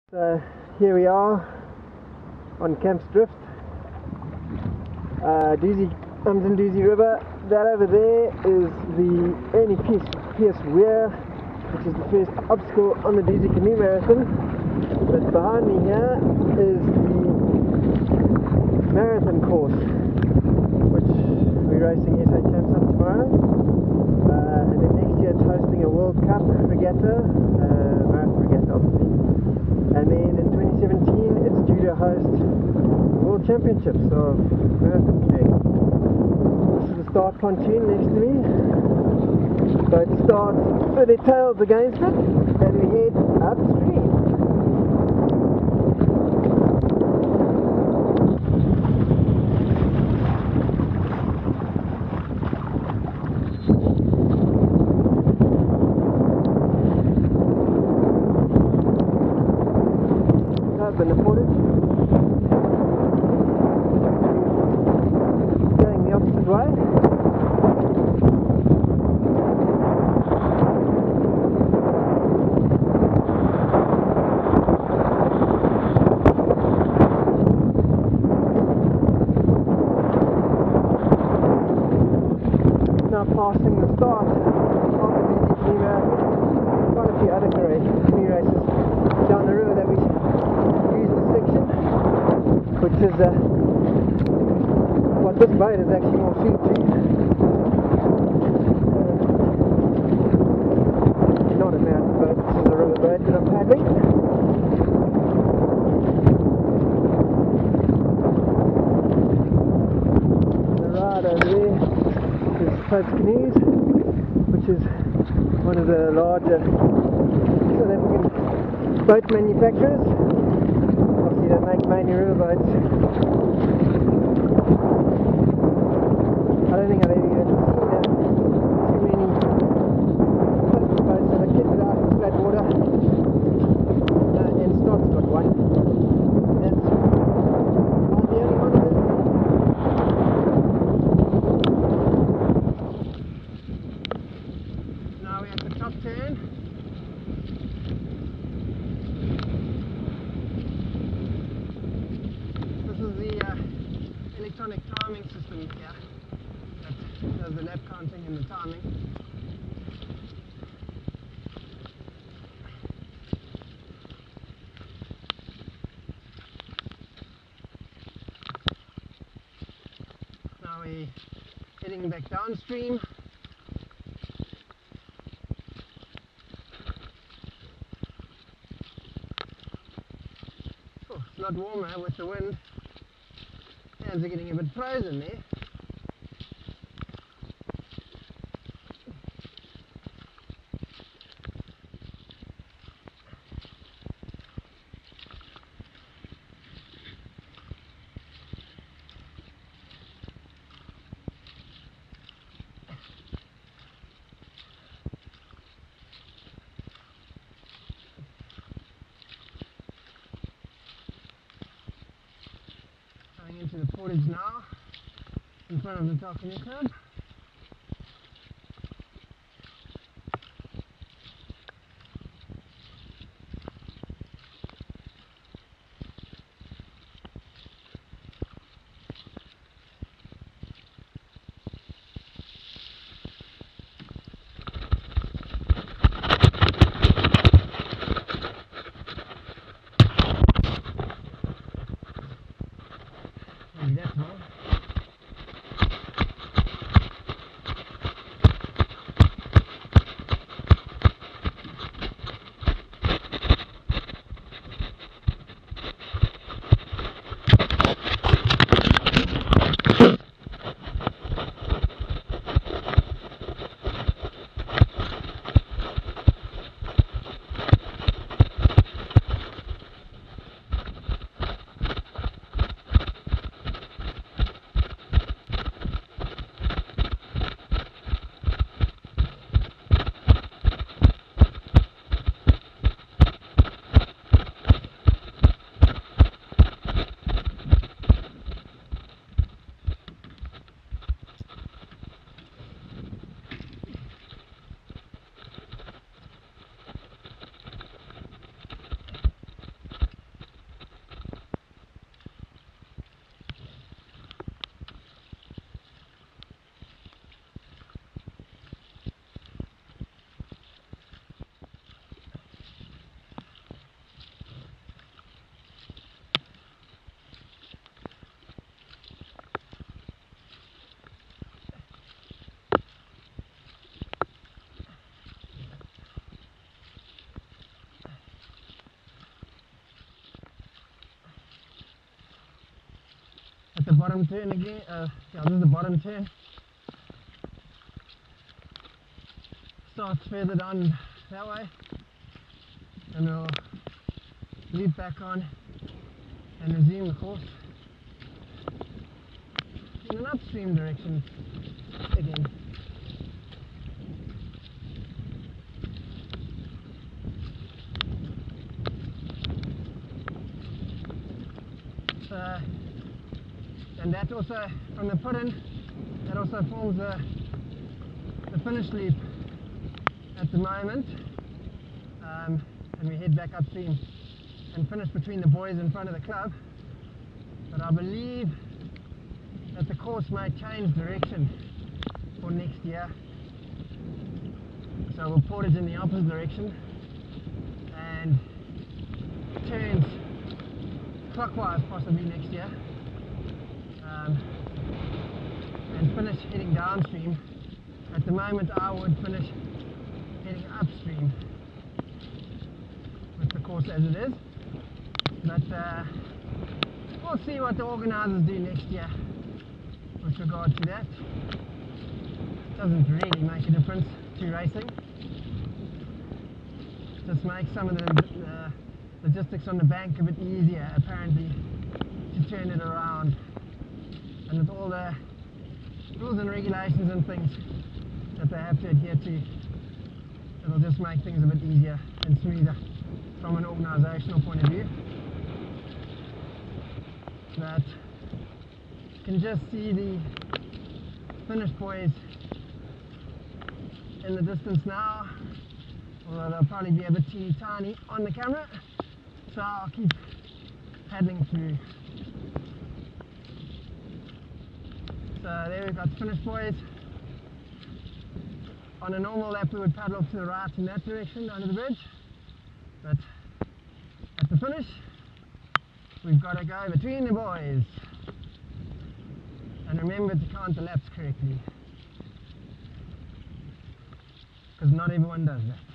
So here we are on Camps Drift, Amazon Doozy River. That over there is the Ernie Pierce Weir, which is the first obstacle on the Doozy Canoe Marathon. But behind me here is the marathon course, which we're racing SA Champs on tomorrow. And then next year it's hosting a World Cup regatta, marathon regatta obviously. And then in 2017 it's due to host World Championships of marathon canoeing. This is the start pontoon next to me. Boats start with their tails against it and we head upstream. Been reported going the opposite way. Now passing the start of the Doozy Canoe Marathon. Quite a few other canoe races down the river that we which is what this boat is actually more suited to. Not a mountain boat, this is a river boat that I'm paddling. The ride over there is Pope's Canoes, which is one of the larger South African boat manufacturers. They make mainly river boats. I don't think I've ever even seen too many boats that are kitted out in flat water. And Stott's got one. That's the only one of them. Now we're at the top turn. Electronic timing system here that does the lap counting and the timing. Now we're heading back downstream. Oh, it's a lot warmer with the wind. Hands are getting a bit frozen there. Going into the portage now, in front of the Canoe Club. Maybe that's all. the bottom turn again. Yeah, this is the bottom turn. Starts further down that way, and we'll loop back on and resume the course in an upstream direction again. And that also, from the put-in, that also forms the finish loop at the moment, and we head back upstream and finish between the boys in front of the club. But I believe that the course might change direction for next year, so we'll portage in the opposite direction and turns clockwise possibly next year, and finish heading downstream. At the moment I would finish heading upstream with the course as it is, but we'll see what the organisers do next year with regard to that. Doesn't really make a difference to racing, just makes some of the logistics on the bank a bit easier apparently to turn it around, and with all the rules and regulations and things that they have to adhere to, it'll just make things a bit easier and smoother from an organisational point of view. But you can just see the finished boys in the distance now, although they'll probably be a bit teeny tiny on the camera, so I'll keep paddling through. So there we've got the finished boys. On a normal lap we would paddle off to the right in that direction under the bridge, but at the finish we've got to go between the boys, and remember to count the laps correctly, because not everyone does that.